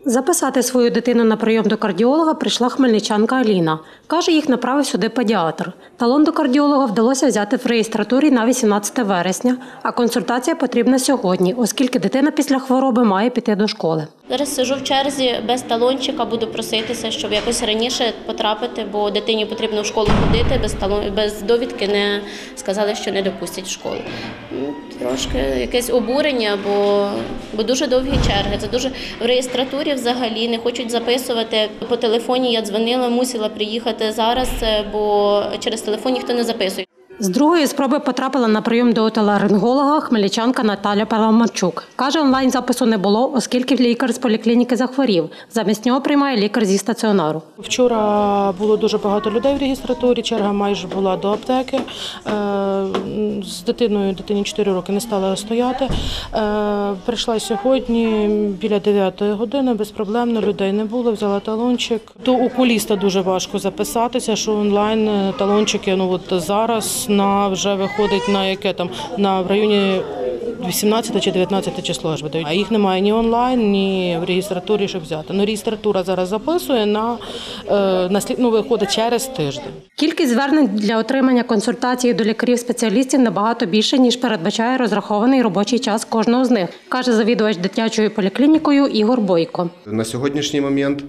Записати свою дитину на прийом до кардіолога прийшла хмельничанка Аліна. Каже, їх направив сюди педіатр. Талон до кардіолога вдалося взяти в реєстратурі на 18 вересня, а консультація потрібна сьогодні, оскільки дитина після хвороби має піти до школи. Зараз сиджу в черзі без талончика, буду проситися, щоб якось раніше потрапити, бо дитині потрібно в школу ходити, без довідки сказали, що не допустять в школу. Трошки якесь обурення, бо дуже довгі черги. Це дуже в реєстратурі взагалі не хочуть записувати. По телефоні я дзвонила, мусила приїхати зараз, бо через телефон ніхто не записує. З другої спроби потрапила на прийом до отоларинголога хмельничанка Наталя Паламарчук. Каже, онлайн-запису не було, оскільки лікар з поліклініки захворів. Замість нього приймає лікар зі стаціонару. Вчора було дуже багато людей в реєстратурі, черга майже була до аптеки. З дитині 4 роки не стала стояти. Прийшла сьогодні біля 9 години, безпроблемно, людей не було, взяла талончик. До окуліста дуже важко записатися, що онлайн талончики, зараз вже виходить на в районі 18 чи 19 число аж видають. А їх немає ні онлайн, ні в реєстратурі, щоб взяти. Реєстратура зараз записує, виходить через тиждень. Кількість звернень для отримання консультації до лікарів-спеціалістів набагато більше, ніж передбачає розрахований робочий час кожного з них, каже завідувач дитячою поліклінікою Ігор Бойко. На сьогоднішній момент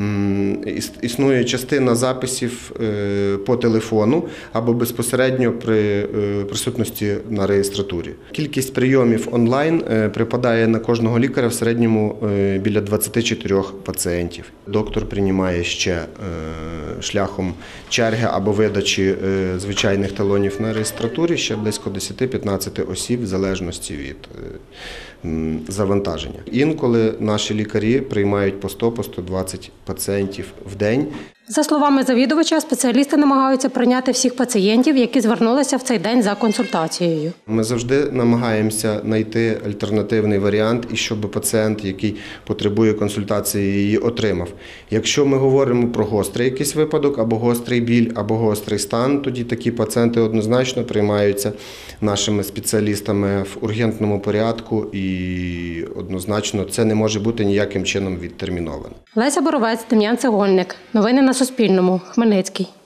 існує частина записів по телефону або безпосередньо при присутності на реєстратурі. Кількість прийомів онлайн припадає на кожного лікаря в середньому біля 24 пацієнтів. Доктор приймає ще шляхом черги або видачі звичайних талонів на реєстратурі ще близько 10-15 осіб в залежності від завантаження. Інколи наші лікарі приймають по 100-120 пацієнтів в день. За словами завідувача, спеціалісти намагаються прийняти всіх пацієнтів, які звернулися в цей день за консультацією. Ми завжди намагаємося знайти альтернативний варіант, і щоб пацієнт, який потребує консультації, її отримав. Якщо ми говоримо про гострий якийсь випадок, або гострий біль, або гострий стан, тоді такі пацієнти однозначно приймаються нашими спеціалістами в ургентному порядку, і однозначно це не може бути ніяким чином відтерміновано. Леся Боровець, Дем'ян Цегольник. Новини на Суспільному. Хмельницький.